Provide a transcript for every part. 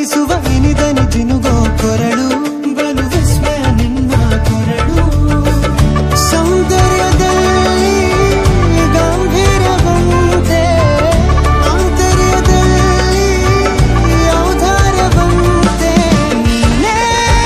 ಪವಳಿಸುವ ಇನಿದನಿ ಜಿನುಗೋ ಕೊರಳು ಬಲು ವಿಸ್ಮಯ ನಿನ್ನ ಕೊರಳು ಸೌಂದರ್ಯದಲ್ಲಿ ಗಂಭೀರವಂತೆ ಆಂತರ್ಯದಲ್ಲಿ ಔದಾರ್ಯವಂತೆ ನೀನೇ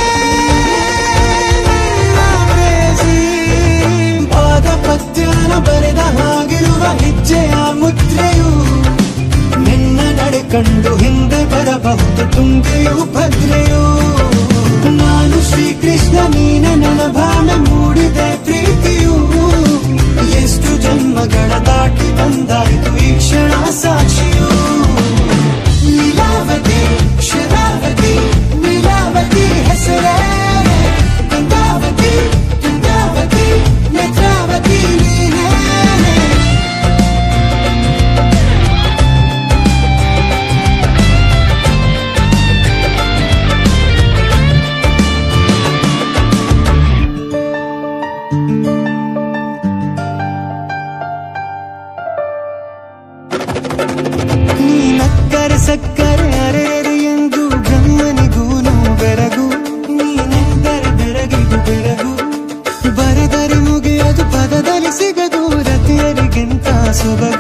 ಪ್ರೇಸಿ ಪಾದ ಪದ್ಯನ ಬರೆದ ಹಾಗಿರುವ ಹೆಜ್ಜೆಯ ಮುದ್ರೆಯು ನಿನ್ನ ನಡೆ ಕಂಡು ಹಿಂದೆ ಬರಬಹುದು ತುಂಗೆಯು ಭದ್ರೆಯು ನಾನು ಶ್ರೀಕೃಷ್ಣ ನೀನೆ ನನ್ನ ಭಾವನೆ ಮೂಡಿದೆ ಪ್ರೀತಿಯು ಎಷ್ಟು ಜನ್ಮಗಳ ದಾಟಿ ಬಂದಾಯಿತು ಈ ಕ್ಷಣ ಸಾಕ್ಷಿಯು ಲೀಲಾವತಿ ಶರಾವತಿ ಲೀಲಾವತಿ ಹೆಸರೇ ಗಂಗಾವತಿ ಗಂಗಾವತಿ ನೇತ್ರಾವತಿ ನೀನೇ ನೀನಕ್ಕರೆ ಸಕ್ಕರೆ ಅರೆರೆ ಎಂದು ಬ್ರಹ್ಮನಿಗೂನು ಬೆರಗು ನೀನೆಂದರೆ ಬೆರಗಿಗೂ ಬೆರಗು ಬರೆದರೆ ಮುಗಿಯದು ಪದದಲ್ಲಿ ಸಿಗದು ರತಿಯರಿಗಿಂತ ಸೊಬಗು